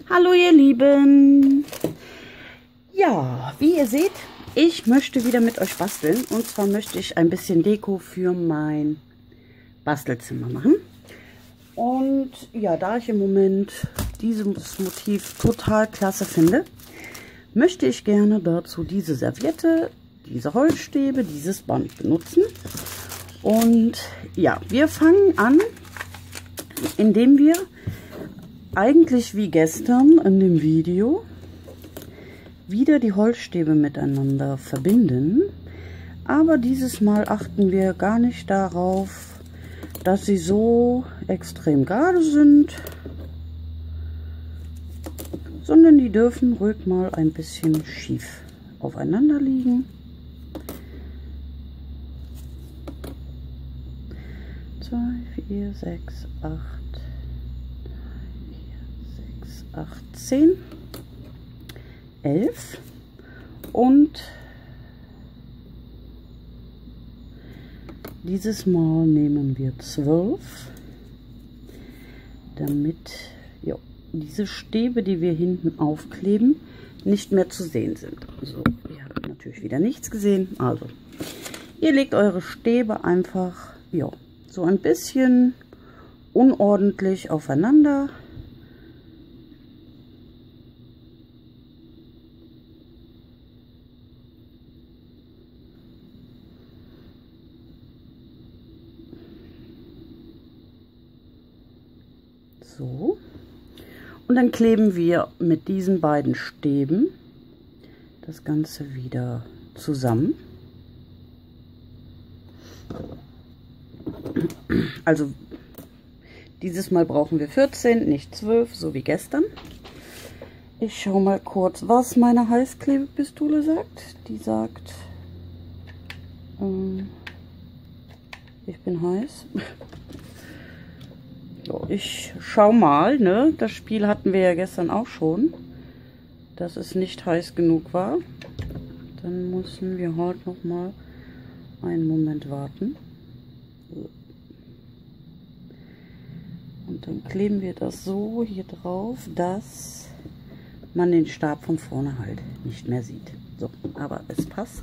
Hallo ihr Lieben! Ja, wie ihr seht, ich möchte wieder mit euch basteln. Und zwar möchte ich ein bisschen Deko für mein Bastelzimmer machen. Und ja, da ich im Moment dieses Motiv total klasse finde, möchte ich gerne dazu diese Serviette, diese Holzstäbe, dieses Band benutzen. Und ja, wir fangen an, indem wir eigentlich wie gestern in dem Video wieder die Holzstäbe miteinander verbinden. Aber dieses Mal achten wir gar nicht darauf, dass sie so extrem gerade sind, sondern die dürfen ruhig mal ein bisschen schief aufeinander liegen. 2, 4, 6, 8, 8, 10, 11 und dieses Mal nehmen wir 12, damit ja, diese Stäbe, die wir hinten aufkleben, nicht mehr zu sehen sind. So, ihr habt natürlich wieder nichts gesehen. Also, ihr legt eure Stäbe einfach ja, so ein bisschen unordentlich aufeinander. So. Und dann kleben wir mit diesen beiden Stäben das Ganze wieder zusammen. Also dieses Mal brauchen wir 14, nicht 12, so wie gestern. Ich schaue mal kurz, was meine Heißklebepistole sagt. Die sagt, ich bin heiß. So, ich schau mal, ne? Das Spiel hatten wir ja gestern auch schon, dass es nicht heiß genug war. Dann müssen wir heute noch mal einen Moment warten. Und dann kleben wir das so hier drauf, dass man den Stab von vorne halt nicht mehr sieht. So, aber es passt.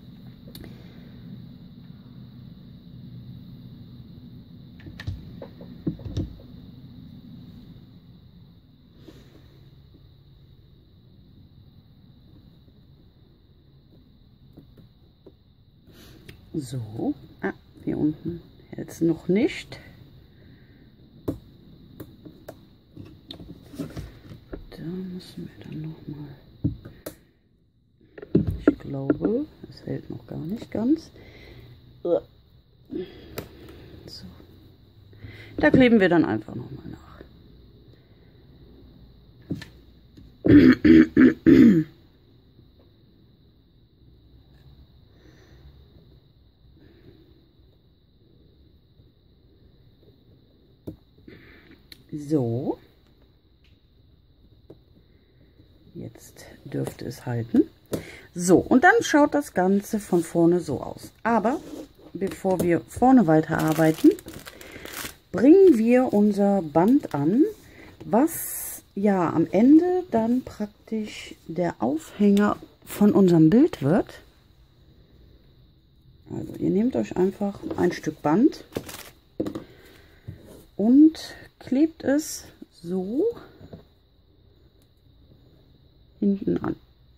So, hier unten jetzt noch nicht. Da müssen wir dann noch mal. Ich glaube, es hält noch gar nicht ganz. So. Da kleben wir dann einfach noch mal nach. So, jetzt dürfte es halten. So, und dann schaut das Ganze von vorne so aus. Aber bevor wir vorne weiterarbeiten, bringen wir unser Band an, was ja am Ende dann praktisch der Aufhänger von unserem Bild wird. Also ihr nehmt euch einfach ein Stück Band und klebt es so hinten an.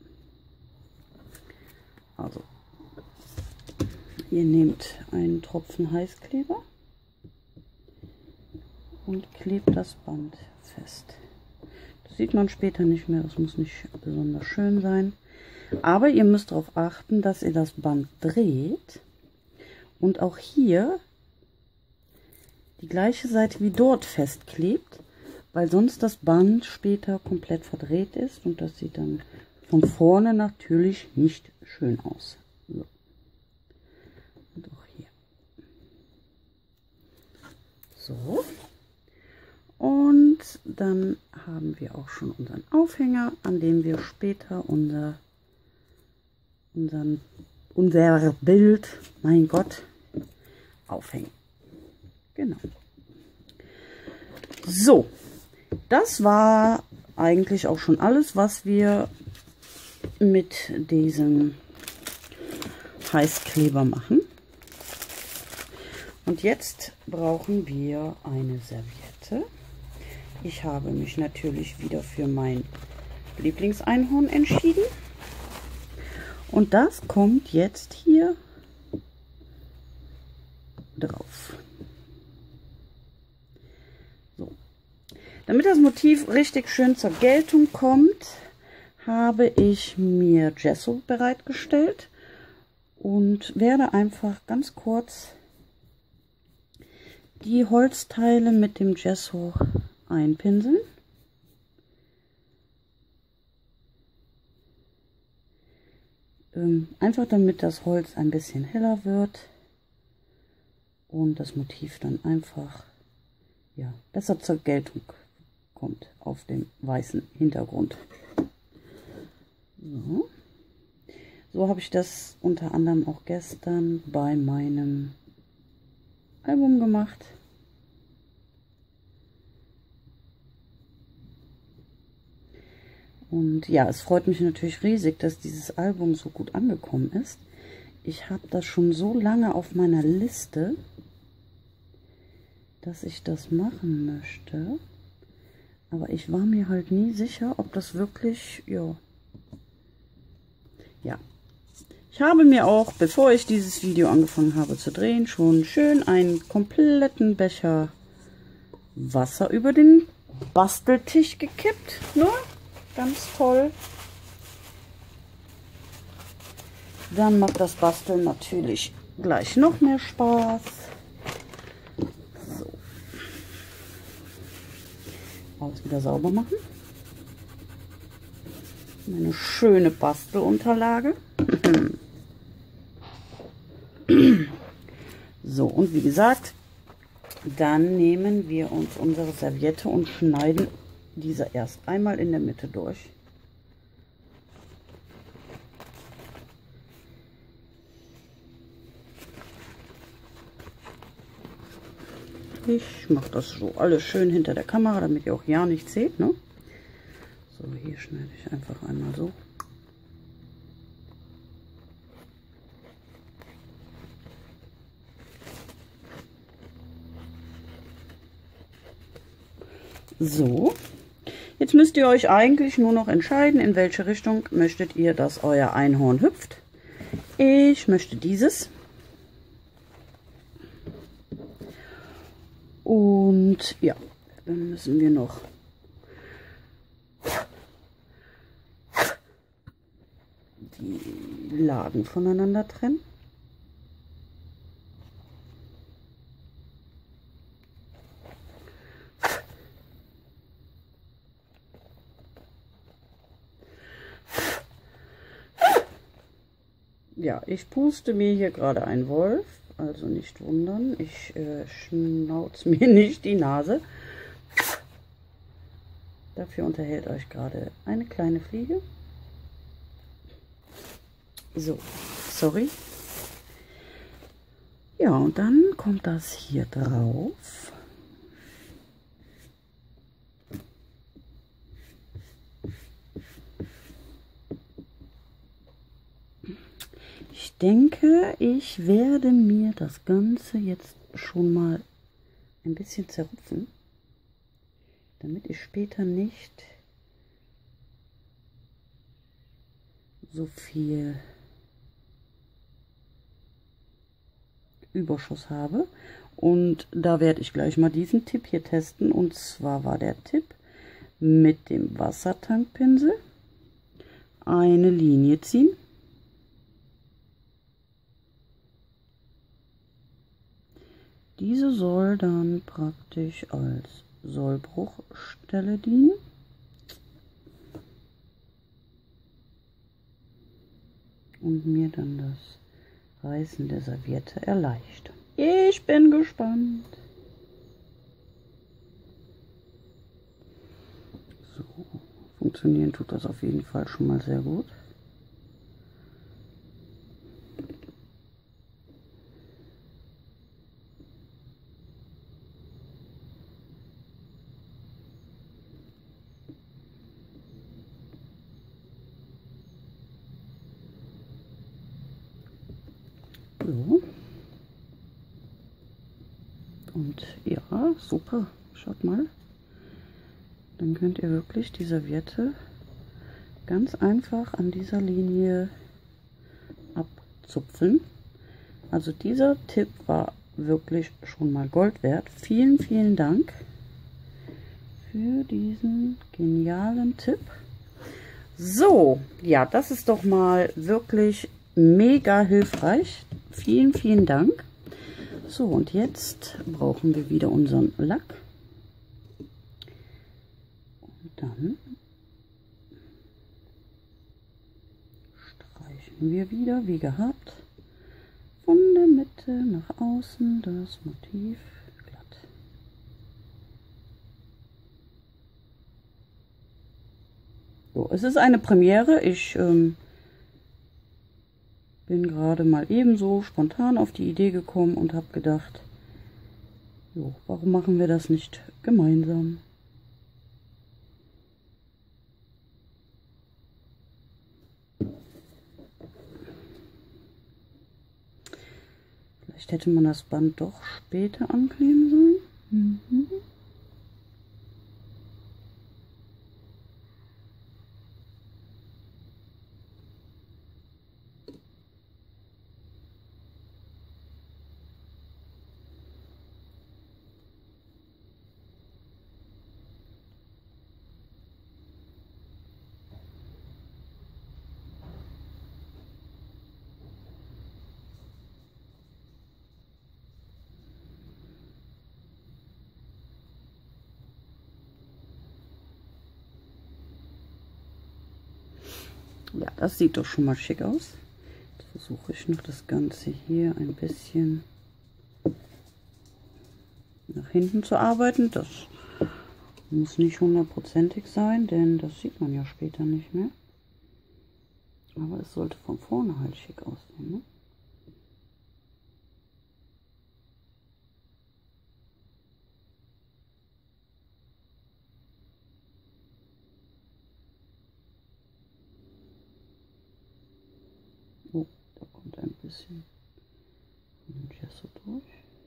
Also ihr nehmt einen Tropfen Heißkleber und klebt das Band fest. Das sieht man später nicht mehr, das muss nicht besonders schön sein. Aber ihr müsst darauf achten, dass ihr das Band dreht und auch hier die gleiche Seite wie dort festklebt, weil sonst das Band später komplett verdreht ist und das sieht dann von vorne natürlich nicht schön aus. So. Und auch hier. So. Und dann haben wir auch schon unseren Aufhänger, an dem wir später unser Bild, mein Gott, aufhängen. Genau. So, das war eigentlich auch schon alles, was wir mit diesem Heißkleber machen. Und jetzt brauchen wir eine Serviette. Ich habe mich natürlich wieder für mein Lieblingseinhorn entschieden. Und das kommt jetzt hier drauf. So. Damit das Motiv richtig schön zur Geltung kommt, habe ich mir Gesso bereitgestellt und werde einfach ganz kurz die Holzteile mit dem Gesso einpinseln. Einfach damit das Holz ein bisschen heller wird und das Motiv dann einfach ja, besser zur Geltung kommt auf dem weißen Hintergrund. So, so habe ich das unter anderem auch gestern bei meinem Album gemacht. Und ja, es freut mich natürlich riesig, dass dieses Album so gut angekommen ist. Ich habe das schon so lange auf meiner Liste, dass ich das machen möchte. Aber ich war mir halt nie sicher, ob das wirklich, ja. Ich habe mir auch, bevor ich dieses Video angefangen habe zu drehen, schon schön einen kompletten Becher Wasser über den Basteltisch gekippt. Ne? Ganz toll. Dann macht das Basteln natürlich gleich noch mehr Spaß. So. Alles wieder sauber machen. Eine schöne Bastelunterlage. So, und wie gesagt, dann nehmen wir uns unsere Serviette und schneiden diese erst einmal in der Mitte durch. Ich mache das so alles schön hinter der Kamera, damit ihr auch ja nichts seht, ne? So, hier schneide ich einfach einmal so. So, jetzt müsst ihr euch eigentlich nur noch entscheiden, in welche Richtung möchtet ihr, dass euer Einhorn hüpft. Ich möchte dieses. Und ja, dann müssen wir noch die Lagen voneinander trennen. Ja, ich puste mir hier gerade einen Wolf, also nicht wundern, ich schnauze mir nicht die Nase. Dafür unterhält euch gerade eine kleine Fliege. So, sorry. Ja, und dann kommt das hier drauf. Ich denke, ich werde mir das Ganze jetzt schon mal ein bisschen zerrupfen, damit ich später nicht so viel Überschuss habe. Und da werde ich gleich mal diesen Tipp hier testen. Und zwar war der Tipp mit dem Wassertankpinsel eine Linie ziehen. Diese soll dann praktisch als Sollbruchstelle dienen. Und mir dann das Reißen der Serviette erleichtern. Ich bin gespannt. So, funktionieren tut das auf jeden Fall schon mal sehr gut. So. Und ja, super. Schaut mal. Dann könnt ihr wirklich die Serviette ganz einfach an dieser Linie abzupfen. Also dieser Tipp war wirklich schon mal Gold wert. Vielen, vielen Dank für diesen genialen Tipp. So, ja, das ist doch mal wirklich mega hilfreich. Vielen, vielen Dank. So, und jetzt brauchen wir wieder unseren Lack. Und dann streichen wir wieder, wie gehabt, von der Mitte nach außen das Motiv glatt. So, es ist eine Premiere. Ich bin gerade mal ebenso spontan auf die Idee gekommen und habe gedacht, jo, warum machen wir das nicht gemeinsam? Vielleicht hätte man das Band doch später ankleben sollen. Mhm. Ja, das sieht doch schon mal schick aus. Jetzt versuche ich noch das Ganze hier ein bisschen nach hinten zu arbeiten. Das muss nicht hundertprozentig sein, denn das sieht man ja später nicht mehr. Aber es sollte von vorne halt schick aussehen, ne? Oh, da kommt ein bisschen von dem Gesso durch.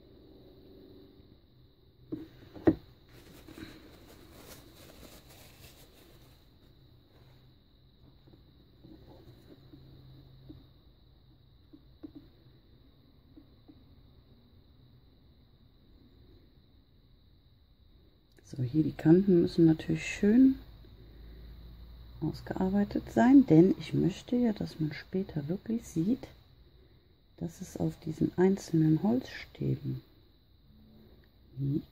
So, hier die Kanten müssen natürlich schön ausgearbeitet sein, denn ich möchte ja, dass man später wirklich sieht, dass es auf diesen einzelnen Holzstäben liegt.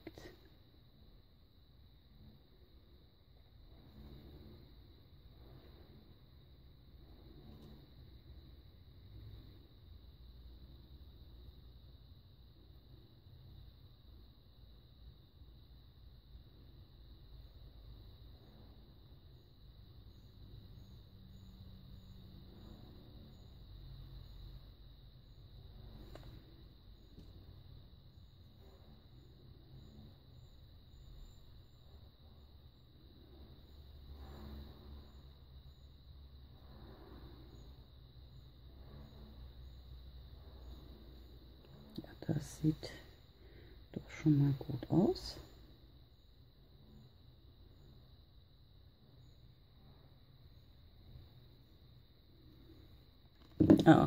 Das sieht doch schon mal gut aus. Ah.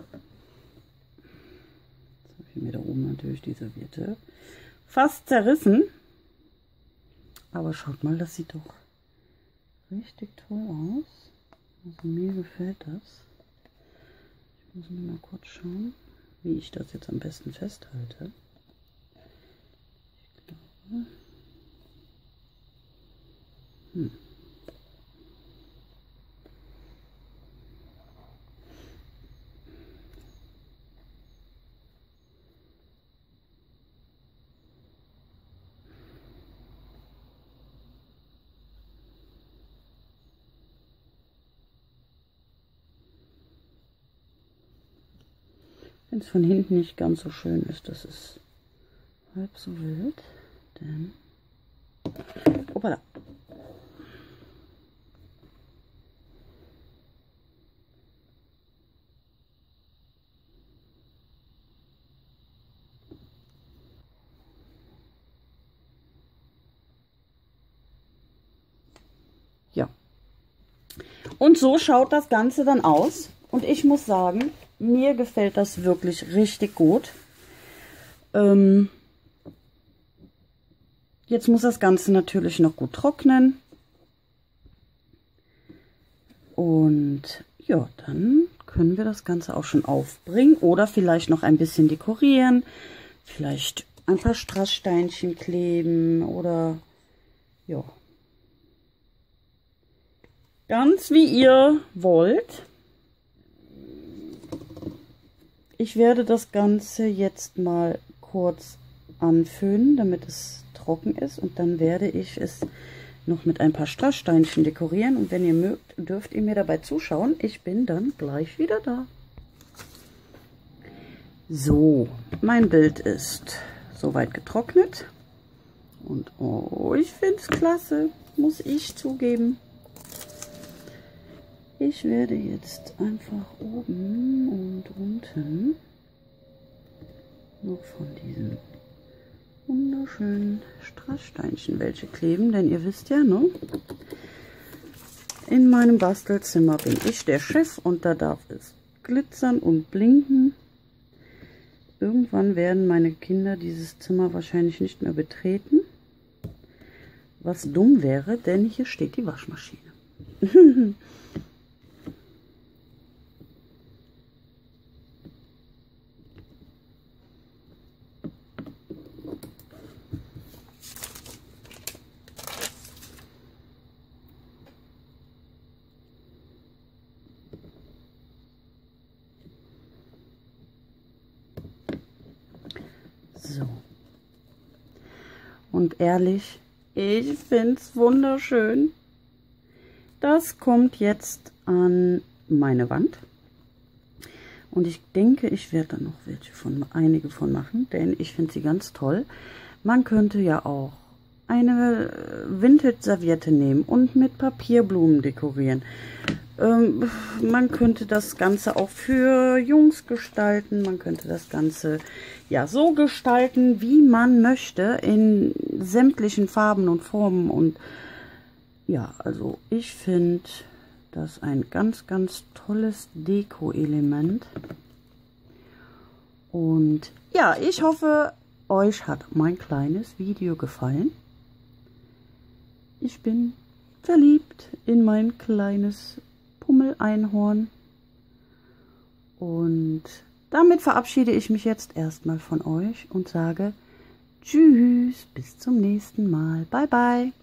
Jetzt habe ich mir da oben natürlich die Serviette fast zerrissen. Aber schaut mal, das sieht doch richtig toll aus. Also mir gefällt das. Ich muss nur mal kurz schauen, wie ich das jetzt am besten festhalte. Ich glaube. Wenn es von hinten nicht ganz so schön ist, das ist halb so wild, denn hoppala. Und so schaut das Ganze dann aus. Und ich muss sagen, mir gefällt das wirklich richtig gut. Jetzt muss das Ganze natürlich noch gut trocknen. Und ja, dann können wir das Ganze auch schon aufbringen oder vielleicht noch ein bisschen dekorieren. Vielleicht ein paar Strasssteinchen kleben oder ja. Ganz wie ihr wollt. Ich werde das Ganze jetzt mal kurz anföhnen, damit es trocken ist. Und dann werde ich es noch mit ein paar Strasssteinchen dekorieren. Und wenn ihr mögt, dürft ihr mir dabei zuschauen. Ich bin dann gleich wieder da. So, mein Bild ist soweit getrocknet. Und oh, ich finde es klasse, muss ich zugeben. Ich werde jetzt einfach oben und unten noch von diesen wunderschönen Strasssteinchen welche kleben, denn ihr wisst ja, ne? In meinem Bastelzimmer bin ich der Chef und da darf es glitzern und blinken. Irgendwann werden meine Kinder dieses Zimmer wahrscheinlich nicht mehr betreten, was dumm wäre, denn hier steht die Waschmaschine. So. Und ehrlich, ich finde es wunderschön. Das kommt jetzt an meine Wand. Und ich denke, ich werde da noch einige von machen, denn ich finde sie ganz toll. Man könnte ja auch eine Vintage-Serviette nehmen und mit Papierblumen dekorieren. Man könnte das Ganze auch für Jungs gestalten. Man könnte das Ganze ja so gestalten, wie man möchte, in sämtlichen Farben und Formen. Und ja, also ich finde das ein ganz, ganz tolles Deko-Element. Und ja, ich hoffe, euch hat mein kleines Video gefallen. Ich bin verliebt in mein kleines Pummel-Einhorn. Und damit verabschiede ich mich jetzt erstmal von euch und sage Tschüss, bis zum nächsten Mal. Bye, bye.